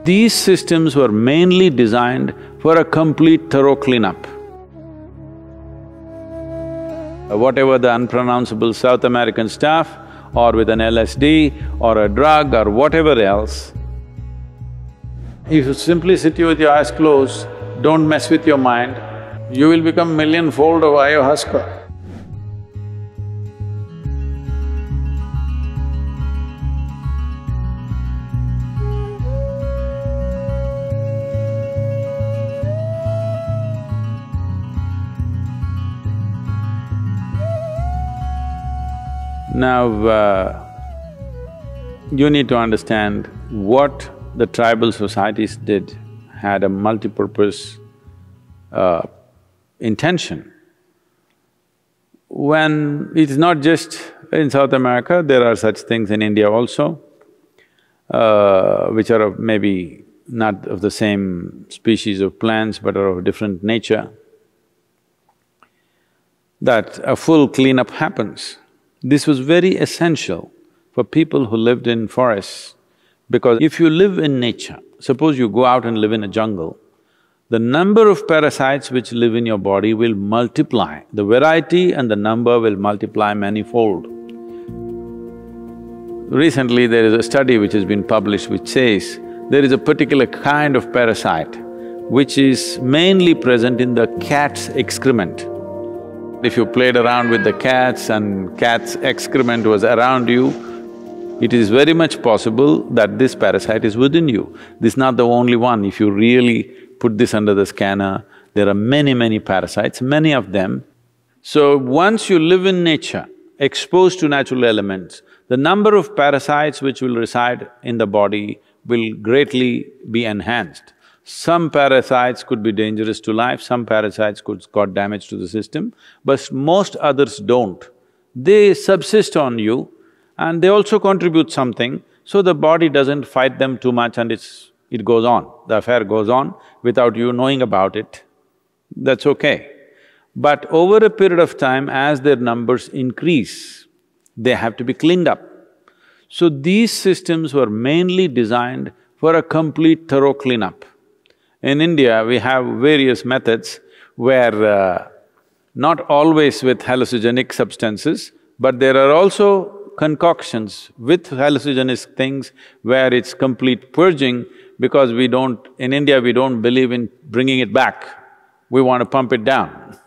These systems were mainly designed for a complete thorough cleanup. Whatever the unpronounceable South American stuff, or with an LSD or a drug or whatever else, if you simply sit with your eyes closed, don't mess with your mind, you will become millionfold of ayahuasca. Now, you need to understand what the tribal societies did had a multi-purpose intention. When it's not just in South America, there are such things in India also, which are of maybe not of the same species of plants but are of different nature, that a full cleanup happens. This was very essential for people who lived in forests, because if you live in nature, suppose you go out and live in a jungle, the number of parasites which live in your body will multiply, the variety and the number will multiply manifold. Recently there is a study which has been published which says there is a particular kind of parasite which is mainly present in the cat's excrement. If you played around with the cats and cat's excrement was around you, it is very much possible that this parasite is within you. This is not the only one. If you really put this under the scanner, there are many parasites, many of them. So once you live in nature, exposed to natural elements, the number of parasites which will reside in the body will greatly be enhanced. Some parasites could be dangerous to life, some parasites could cause damage to the system, but most others don't. They subsist on you and they also contribute something, so the body doesn't fight them too much and it goes on, the affair goes on without you knowing about it. That's okay. But over a period of time, as their numbers increase, they have to be cleaned up. So these systems were mainly designed for a complete thorough cleanup. In India, we have various methods where not always with hallucinogenic substances, but there are also concoctions with hallucinogenic things where it's complete purging, because in India we don't believe in bringing it back, we want to pump it down.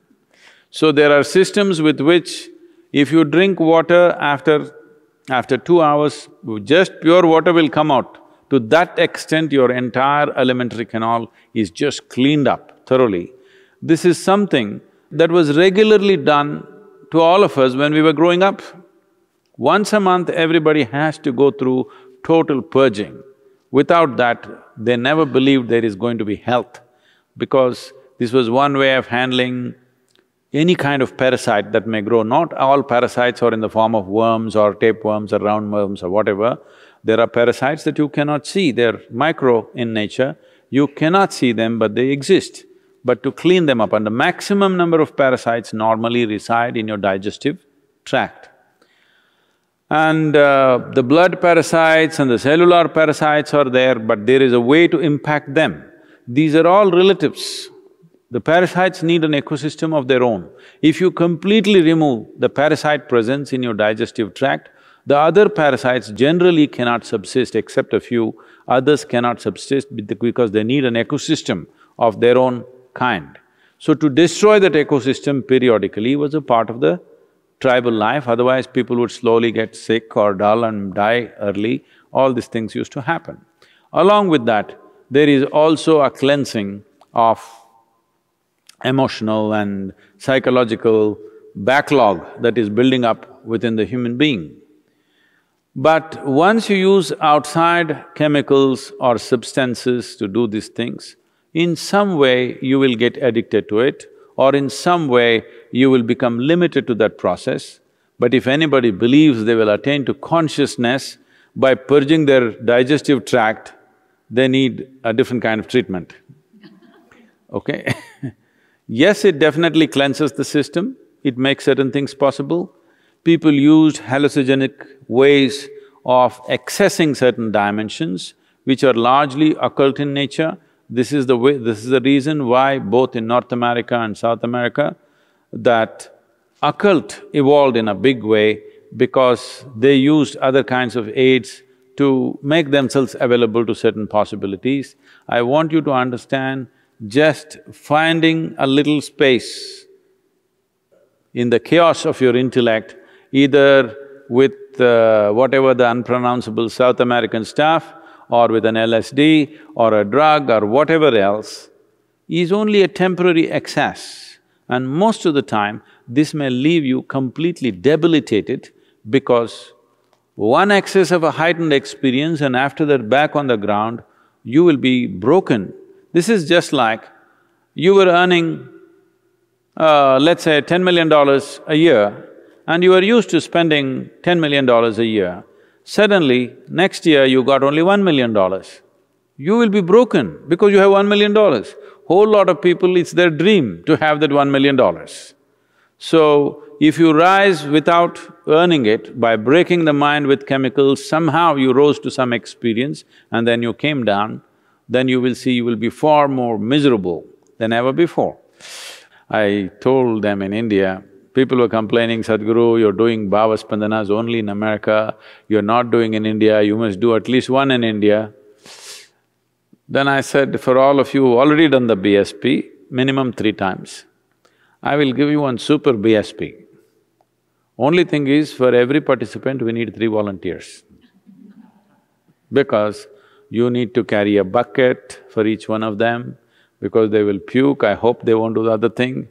So there are systems with which if you drink water after 2 hours, just pure water will come out. To that extent, your entire alimentary canal is just cleaned up thoroughly. This is something that was regularly done to all of us when we were growing up. Once a month, everybody has to go through total purging. Without that, they never believed there is going to be health, because this was one way of handling any kind of parasite that may grow. Not all parasites are in the form of worms or tapeworms or roundworms or whatever. There are parasites that you cannot see, they're micro in nature, you cannot see them but they exist. But to clean them up, and the maximum number of parasites normally reside in your digestive tract. And the blood parasites and the cellular parasites are there, but there is a way to impact them. These are all relatives. The parasites need an ecosystem of their own. If you completely remove the parasite presence in your digestive tract, the other parasites generally cannot subsist, except a few. Others cannot subsist because they need an ecosystem of their own kind. So to destroy that ecosystem periodically was a part of the tribal life, otherwise people would slowly get sick or dull and die early. All these things used to happen. Along with that, there is also a cleansing of emotional and psychological backlog that is building up within the human being. But once you use outside chemicals or substances to do these things, in some way you will get addicted to it, or in some way you will become limited to that process. But if anybody believes they will attain to consciousness by purging their digestive tract, they need a different kind of treatment, okay? Yes, it definitely cleanses the system, it makes certain things possible. People used hallucinogenic ways of accessing certain dimensions which are largely occult in nature. This is the reason why both in North America and South America, that occult evolved in a big way because they used other kinds of aids to make themselves available to certain possibilities. I want you to understand, just finding a little space in the chaos of your intellect, either with whatever the unpronounceable South American stuff, or with an LSD or a drug or whatever else, is only a temporary excess. And most of the time, this may leave you completely debilitated because one excess of a heightened experience and after that back on the ground, you will be broken. This is just like you were earning, let's say $10 million a year, and you are used to spending $10 million a year. Suddenly, next year you got only $1 million. You will be broken because you have $1 million. Whole lot of people, it's their dream to have that $1 million. So, if you rise without earning it, by breaking the mind with chemicals, somehow you rose to some experience and then you came down, then you will see you will be far more miserable than ever before. I told them in India, people were complaining, Sadhguru, you're doing Bhava Spandanas only in America, you're not doing in India, you must do at least one in India. Then I said, for all of you who already done the BSP, minimum 3 times, I will give you one super BSP. Only thing is, for every participant, we need 3 volunteers. Because you need to carry a bucket for each one of them, because they will puke, I hope they won't do the other thing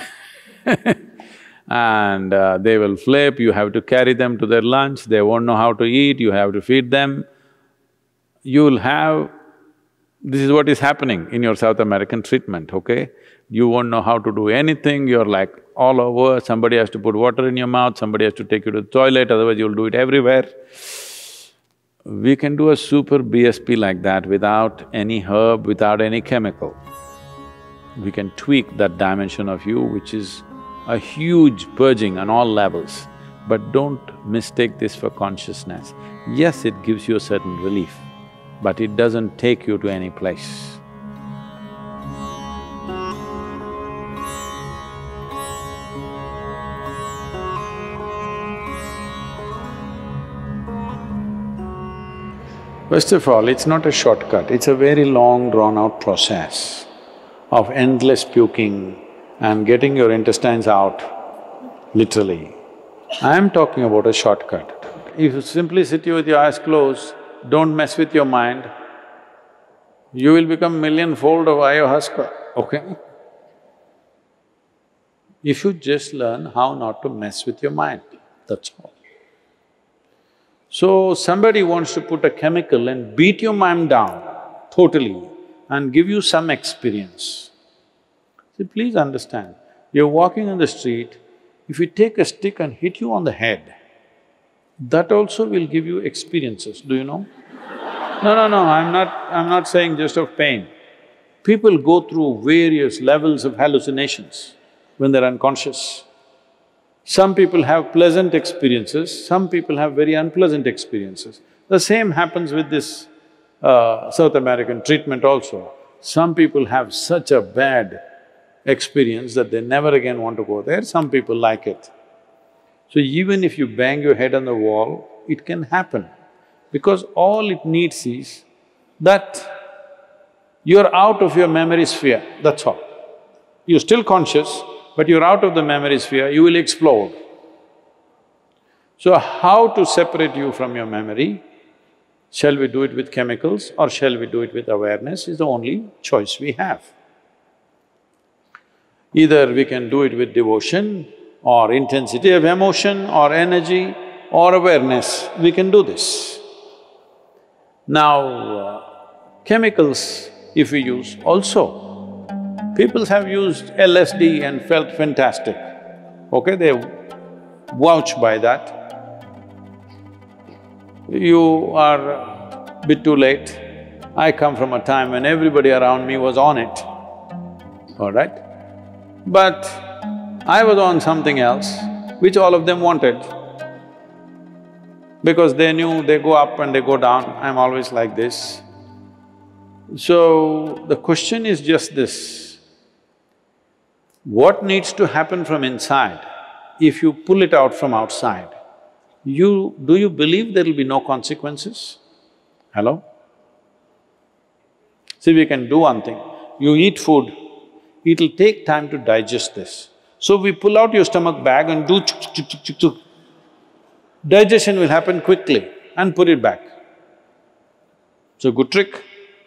and they will flip, you have to carry them to their lunch, they won't know how to eat, you have to feed them. You'll have… This is what is happening in your South American treatment, okay? You won't know how to do anything, you're like all over, somebody has to put water in your mouth, somebody has to take you to the toilet, otherwise you'll do it everywhere. We can do a super BSP like that without any herb, without any chemical. We can tweak that dimension of you, which is a huge purging on all levels. But don't mistake this for consciousness. Yes, it gives you a certain relief, but it doesn't take you to any place. First of all, it's not a shortcut, it's a very long, drawn-out process of endless puking and getting your intestines out, literally. I'm talking about a shortcut. If you simply sit here with your eyes closed, don't mess with your mind, you will become millionfold of ayahuasca, okay? You should just learn how not to mess with your mind, that's all. So, somebody wants to put a chemical and beat your mind down totally and give you some experience. See, please understand, you're walking on the street, if you take a stick and hit you on the head, that also will give you experiences, do you know? No, I'm not saying just of pain. People go through various levels of hallucinations when they're unconscious. Some people have pleasant experiences, some people have very unpleasant experiences. The same happens with this South American treatment also. Some people have such a bad experience that they never again want to go there, some people like it. So even if you bang your head on the wall, it can happen, because all it needs is that you're out of your memory sphere, that's all. You're still conscious, but you're out of the memory sphere, you will explode. So how to separate you from your memory? Shall we do it with chemicals or shall we do it with awareness is the only choice we have. Either we can do it with devotion or intensity of emotion or energy or awareness, we can do this. Now, chemicals if we use also, people have used LSD and felt fantastic, okay, they vouch by that. You are a bit too late. I come from a time when everybody around me was on it, all right? But I was on something else, which all of them wanted. Because they knew they go up and they go down, I'm always like this. So, the question is just this: what needs to happen from inside if you pull it out from outside? Do you believe there will be no consequences? Hello? See, we can do one thing. You eat food, it'll take time to digest this. So we pull out your stomach bag and do chuk chuk chuk chuk chuk chuk. Digestion will happen quickly and put it back. It's a good trick.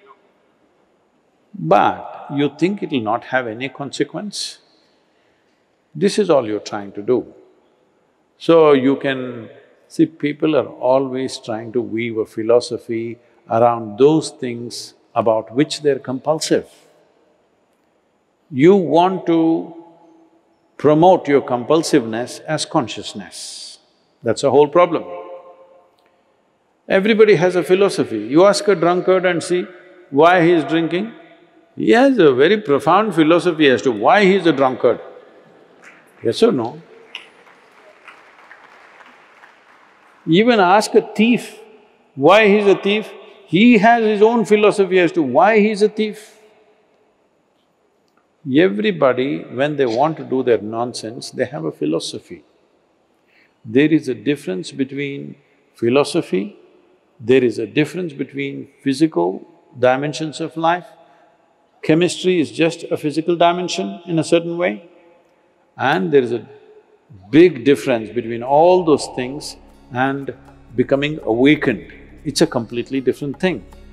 But you think it'll not have any consequence? This is all you're trying to do. So you can… see, people are always trying to weave a philosophy around those things about which they're compulsive. You want to promote your compulsiveness as consciousness. That's the whole problem. Everybody has a philosophy. You ask a drunkard and see why he is drinking, he has a very profound philosophy as to why he is a drunkard. Yes or no? Even ask a thief why he's a thief, he has his own philosophy as to why he's a thief. Everybody, when they want to do their nonsense, they have a philosophy. There is a difference between philosophy, there is a difference between physical dimensions of life. Chemistry is just a physical dimension in a certain way, and there is a big difference between all those things and becoming awakened. It's a completely different thing.